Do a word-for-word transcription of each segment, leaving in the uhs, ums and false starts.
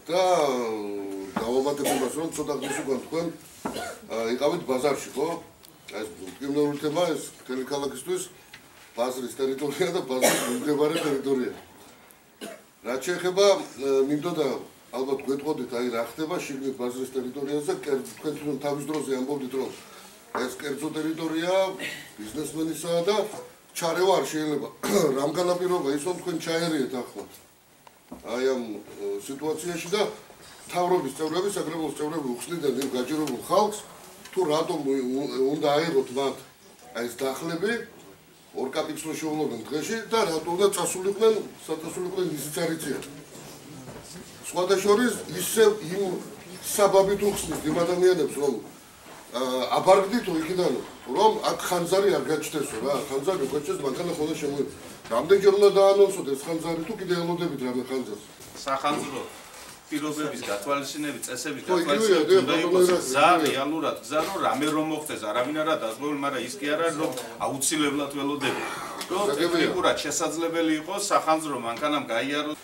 და დავამატებობას რომ ცოტა ხნის უკან თქვენ იყავით ბაზარში, ხო? ეს კრიმინალური თემა ეს მთელი ქალაქისთვის ბაზრის ტერიტორია და ბაზრის მიმდებარე ტერიტორია. რაც შეეხება მინდოდა ალბათ გვეტყოდით აი რა ხდება შიგნით ბაზრის ტერიტორიაზე, თქვენ თვითონ თავის დროზე ამბობდით რომ ეს კერძო ტერიტორია ბიზნესმენისაა და ჩარევა არ შეიძლება. რამ განაპირობა ის რომ თქვენ ჩაერიეთ ახლა აი ამ სიტუაციაში და მთავრობის წევრები, საკრებულოს წევრები უხსნიდნენ იმ გაჭირებულ ხალხს თუ რატომ უნდა აიღოთ მათ აი ეს დახლები ორ კაპიტალს შეულობენ დღეში და რატომ უნდა წასულიყვნენ საწასულიყვნენ ისიც არ იციან. სხვათა შორის ისევ იმ საბაბით უხსნის იმ ადამიანებს რომ აბარგდითო იქიდან რომ აქ ხანძარი არ გაჩნდესო რა ხანძარი გაჩნდეს მანქანა ხოლმე შემო რამდენჯერ უნდა დაანონსოთ ეს ხანძარი თუ კიდე ელოდებით რამე ხანძარს სახანძრო პირობების გათვალისწინებით წესების გათვალისწინებით უნდა იყოს გზა რეალურად გზა რომ რამე რომ მოხდეს არავინ არა დაზღვეული მაგრამ ის კი არ არის რომ აუცილებლად ველოდები რომ ტექნიკურად შესაძლებელი იყოს სახანძრო მანქანამ გაიაროს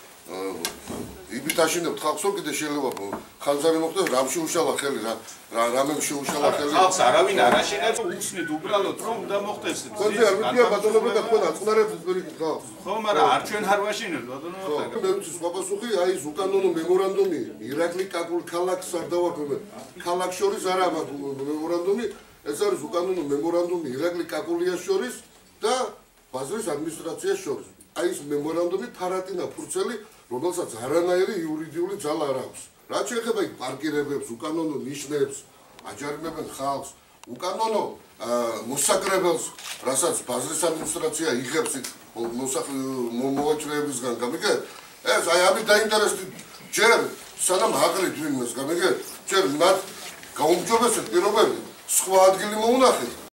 იბით აშინებთ ხალხს რომ კიდე შეიძლება ხანძარი მოხდეს რამ შეუშალა ხელი რა რამემ შეუშალა ხელი ხალხს არავინ არ აშინებს უსნით უბრალოდ რომ უნდა მოხდეს ხონზე არ მითქია ბატონობა და თქვენ აწყნარებთ პირიქით ხალხს ხო მაგრამ არ ჩვენ არ ვაშინებთ ბატონობა მე ვიცი სხვა პასუხი აი ეს უკანონო მემორანდუმი ირაკლი კაკულ ქალაქს არ დავაკვირვე ქალაქ შორის არა მაქვს მემორანდუმი ეს არის უკანონო მემორანდუმი ირაკლი კაკულიას შორის და ბაზრის ადმინისტრაციას შორის აი ეს მემორანდუმი ფარატინა ფურცელი რომელსაც არანაირი იურიდიული ძალა არ აქვს. რაც შეეხება იქ პარკირებებს, უკანონო ნიშნებს, აჯარიმებენ ხალხს, უკანონო მოსაკრებელს, რასაც ბაზრის ადმინისტრაცია იღებს იქ მოვაჭრეებისგან, გამიგეთ? ეს აი ამით დაინტერესდით ჯერ სანამ აყრით ვინმეს, გამიგეთ? ჯერ მათ გაუმჯობესეთ პირობები, სხვა ადგილი მოუნახეთ.